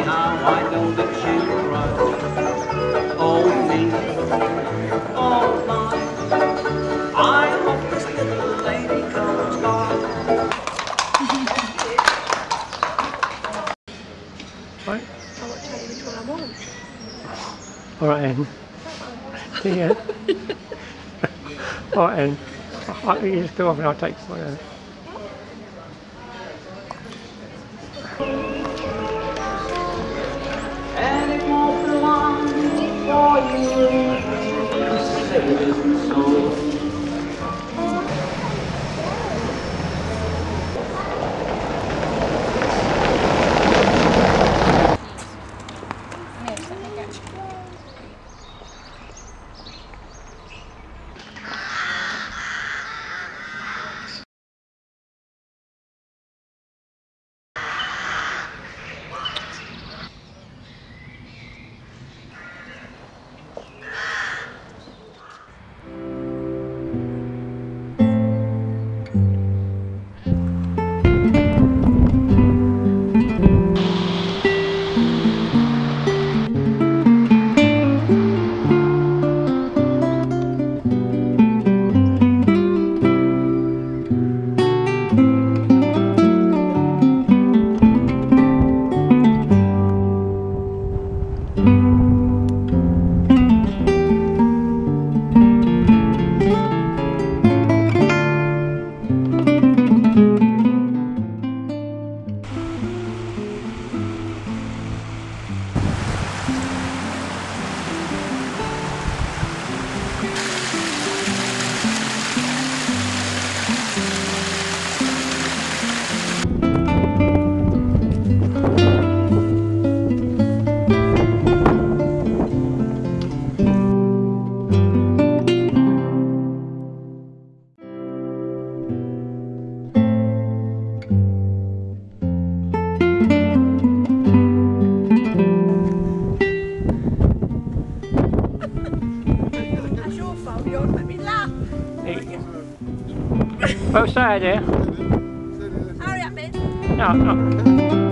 Now I know that she's right. Oh me, oh my, I hope this little lady comes by. Right. I won't tell you which one I want. Alright then. See ya. Alright then. You just go off and I'll take some. And it won't be long before you say it isn't so. Both sides there. Hurry up, Ben. No, no.